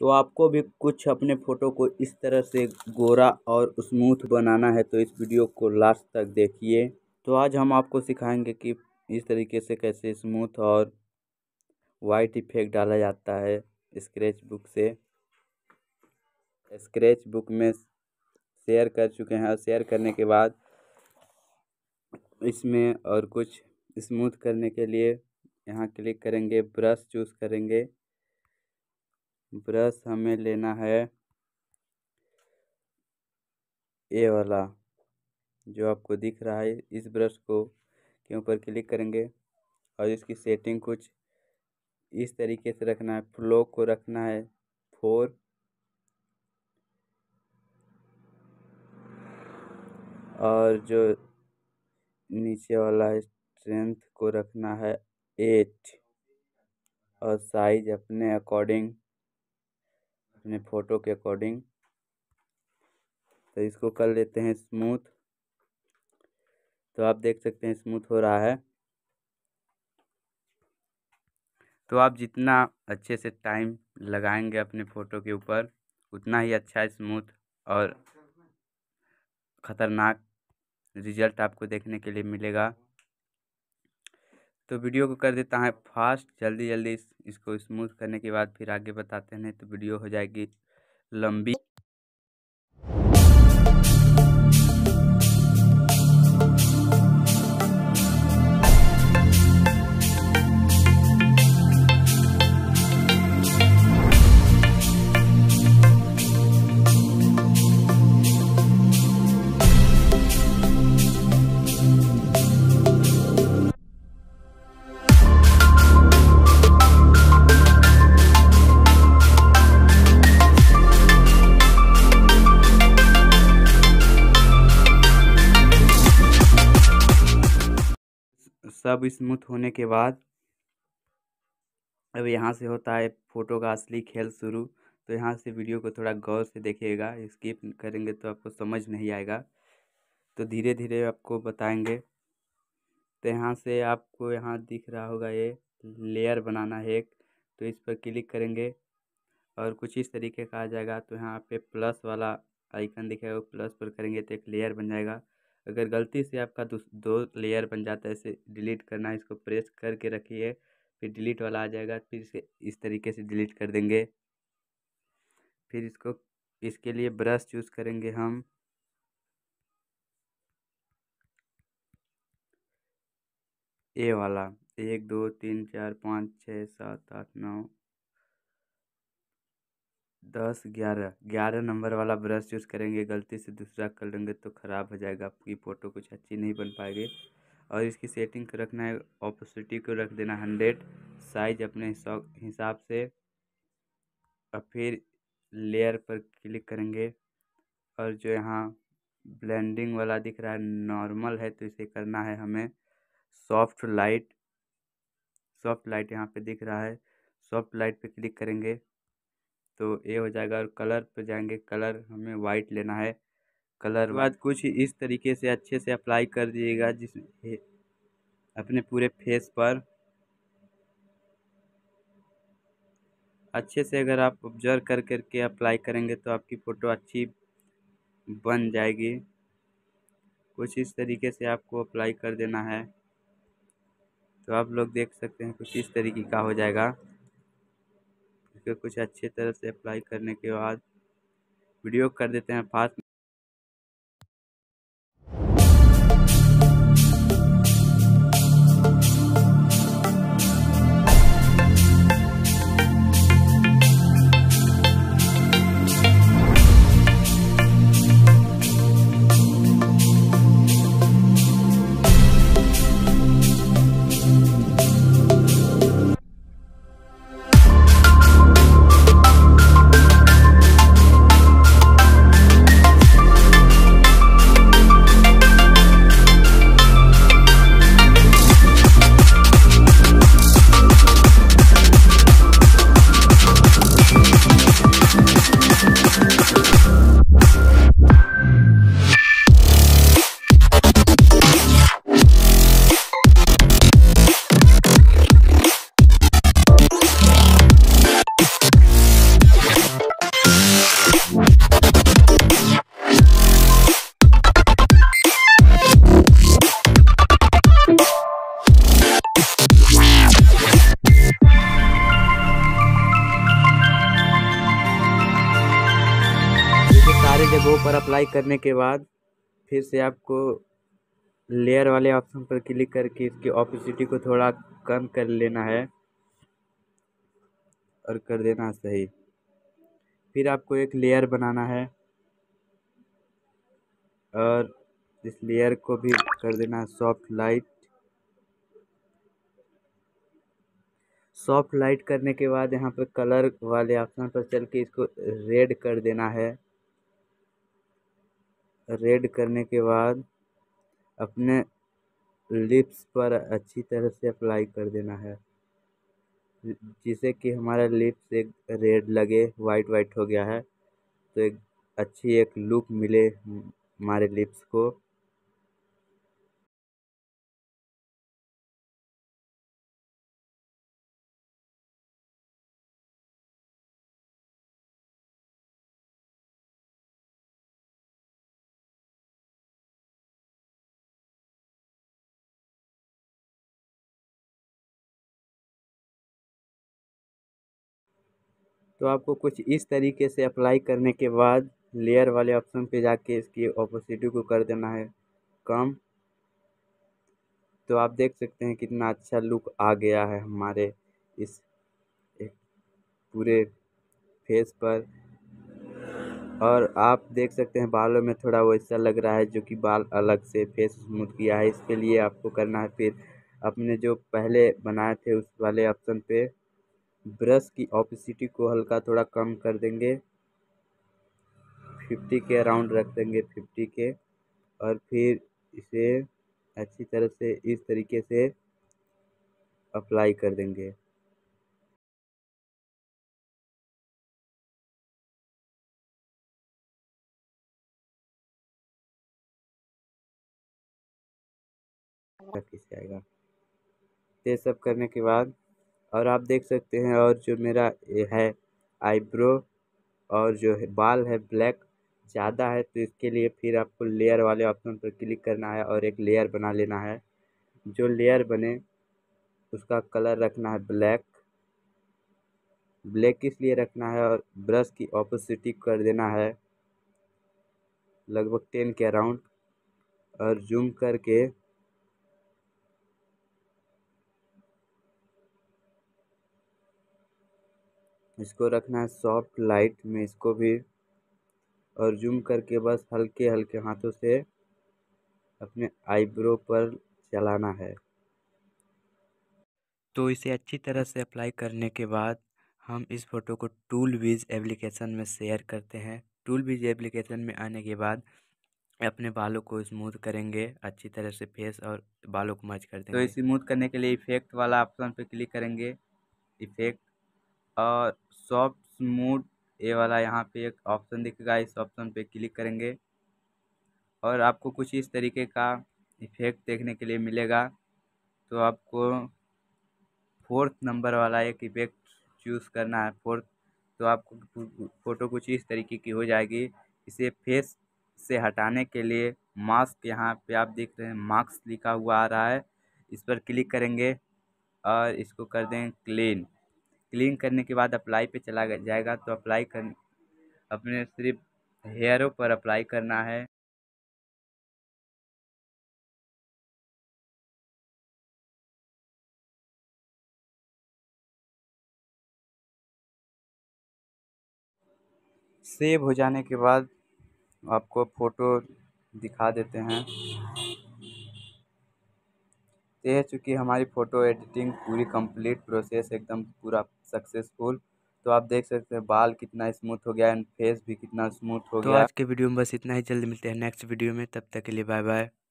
तो आपको भी कुछ अपने फ़ोटो को इस तरह से गोरा और स्मूथ बनाना है तो इस वीडियो को लास्ट तक देखिए। तो आज हम आपको सिखाएंगे कि इस तरीके से कैसे स्मूथ और वाइट इफेक्ट डाला जाता है स्क्रैच बुक से। स्क्रैच बुक में शेयर कर चुके हैं और शेयर करने के बाद इसमें और कुछ स्मूथ करने के लिए यहाँ क्लिक करेंगे, ब्रश चूज़ करेंगे। ब्रश हमें लेना है ये वाला जो आपको दिख रहा है। इस ब्रश को के ऊपर क्लिक करेंगे और इसकी सेटिंग कुछ इस तरीके से रखना है। फ्लो को रखना है 4 और जो नीचे वाला है स्ट्रेंथ को रखना है 8 और साइज अपने अकॉर्डिंग, अपने फ़ोटो के अकॉर्डिंग। तो इसको कर लेते हैं स्मूथ। तो आप देख सकते हैं स्मूथ हो रहा है। तो आप जितना अच्छे से टाइम लगाएंगे अपने फ़ोटो के ऊपर उतना ही अच्छा स्मूथ और ख़तरनाक रिजल्ट आपको देखने के लिए मिलेगा। तो वीडियो को कर देता है फास्ट, जल्दी जल्दी इसको स्मूथ करने के बाद फिर आगे बताते हैं, तो वीडियो हो जाएगी लंबी। सब स्मूथ होने के बाद अब यहाँ से होता है फ़ोटो का असली खेल शुरू। तो यहाँ से वीडियो को थोड़ा गौर से देखिएगा, स्किप करेंगे तो आपको समझ नहीं आएगा। तो धीरे धीरे आपको बताएंगे। तो यहाँ से आपको यहाँ दिख रहा होगा ये लेयर बनाना है एक, तो इस पर क्लिक करेंगे और कुछ इस तरीके का आ जाएगा। तो यहाँ पे प्लस वाला आइकन दिखेगा, प्लस पर करेंगे तो एक लेयर बन जाएगा। अगर गलती से आपका दो लेयर बन जाता है, इसे डिलीट करना है, इसको प्रेस करके रखिए, फिर डिलीट वाला आ जाएगा, फिर इसे इस तरीके से डिलीट कर देंगे। फिर इसके लिए ब्रश चूज़ करेंगे हम। ये वाला 1 2 3 4 5 6 7 8 9 10 11 नंबर वाला ब्रश यूज़ करेंगे। गलती से दूसरा कर लेंगे तो ख़राब हो जाएगा, आपकी फ़ोटो कुछ अच्छी नहीं बन पाएगी। और इसकी सेटिंग को रखना है, ऑपोसिटी को रख देना 100, साइज अपने हिसाब से। और फिर लेयर पर क्लिक करेंगे और जो यहाँ ब्लेंडिंग वाला दिख रहा है नॉर्मल है, तो इसे करना है हमें सॉफ्ट लाइट। सॉफ्ट लाइट यहाँ पे दिख रहा है, सॉफ्ट लाइट पे क्लिक करेंगे तो ये हो जाएगा। और कलर पे जाएंगे, कलर हमें वाइट लेना है। कलर बाद कुछ इस तरीके से अच्छे से अप्लाई कर दीजिएगा अपने पूरे फेस पर अच्छे से। अगर आप ऑब्जर्व कर करके अप्लाई करेंगे तो आपकी फ़ोटो अच्छी बन जाएगी। कुछ इस तरीके से आपको अप्लाई कर देना है। तो आप लोग देख सकते हैं कुछ इस तरीके का हो जाएगा। इसको कुछ अच्छे तरह से अप्लाई करने के बाद वीडियो कर देते हैं फास्ट। जगहों पर अप्लाई करने के बाद फिर से आपको लेयर वाले ऑप्शन पर क्लिक करके इसकी ऑपेसिटी को थोड़ा कम कर लेना है और कर देना सही। फिर आपको एक लेयर बनाना है और इस लेयर को भी कर देना है सॉफ्ट लाइट। सॉफ्ट लाइट करने के बाद यहाँ पर कलर वाले ऑप्शन पर चल के इसको रेड कर देना है। रेड करने के बाद अपने लिप्स पर अच्छी तरह से अप्लाई कर देना है, जिससे कि हमारा लिप्स एक रेड लगे, वाइट वाइट हो गया है तो एक अच्छी एक लुक मिले हमारे लिप्स को। तो आपको कुछ इस तरीके से अप्लाई करने के बाद लेयर वाले ऑप्शन पे जाके इसकी ओपेसिटी को कर देना है कम। तो आप देख सकते हैं कितना अच्छा लुक आ गया है हमारे इस एक पूरे फेस पर। और आप देख सकते हैं बालों में थोड़ा वैसा लग रहा है जो कि बाल अलग से फेस स्मूथ किया है। इसके लिए आपको करना है फिर अपने जो पहले बनाए थे उस वाले ऑप्शन पे ब्रश की ऑपेसिटी को हल्का थोड़ा कम कर देंगे, 50 के अराउंड रख देंगे, 50 के। और फिर इसे अच्छी तरह से इस तरीके से अप्लाई कर देंगे। किसी आएगा ये सब करने के बाद और आप देख सकते हैं और जो मेरा ये है आईब्रो और जो है बाल है ब्लैक ज़्यादा है, तो इसके लिए फिर आपको लेयर वाले ऑप्शन पर क्लिक करना है और एक लेयर बना लेना है। जो लेयर बने उसका कलर रखना है ब्लैक। ब्लैक इसलिए रखना है और ब्रश की ऑपेसिटी कर देना है लगभग 10 के अराउंड और जूम करके इसको रखना है सॉफ्ट लाइट में इसको भी और जूम करके बस हल्के हल्के हाथों से अपने आईब्रो पर चलाना है। तो इसे अच्छी तरह से अप्लाई करने के बाद हम इस फ़ोटो को टूल विज एप्लीकेशन में शेयर करते हैं। टूल विज एप्लीकेशन में आने के बाद अपने बालों को स्मूथ करेंगे अच्छी तरह से, फेस और बालों को मर्ज कर देंगे। तो स्मूथ करने के लिए इफेक्ट वाला ऑप्शन पे क्लिक करेंगे, इफेक्ट और सॉफ्ट स्मूथ ये वाला यहाँ पे एक ऑप्शन दिखेगा, इस ऑप्शन पे क्लिक करेंगे और आपको कुछ इस तरीके का इफेक्ट देखने के लिए मिलेगा। तो आपको 4th नंबर वाला एक इफेक्ट चूज़ करना है, 4th। तो आपको फ़ोटो कुछ इस तरीके की हो जाएगी। इसे फेस से हटाने के लिए मास्क यहाँ पे आप देख रहे हैं मास्क लिखा हुआ आ रहा है, इस पर क्लिक करेंगे और इसको कर दें क्लीन। क्लीन करने के बाद अप्लाई पे चला जाएगा। तो अप्लाई कर अपने सिर्फ हेयरों पर अप्लाई करना है। सेव हो जाने के बाद आपको फ़ोटो दिखा देते हैं। ये है चूँकि हमारी फ़ोटो एडिटिंग पूरी कंप्लीट प्रोसेस एकदम पूरा सक्सेसफुल। तो आप देख सकते हैं बाल कितना स्मूथ हो गया एंड फेस भी कितना स्मूथ हो गया। तो आज के वीडियो में बस इतना ही, जल्दी मिलते हैं नेक्स्ट वीडियो में, तब तक के लिए बाय बाय।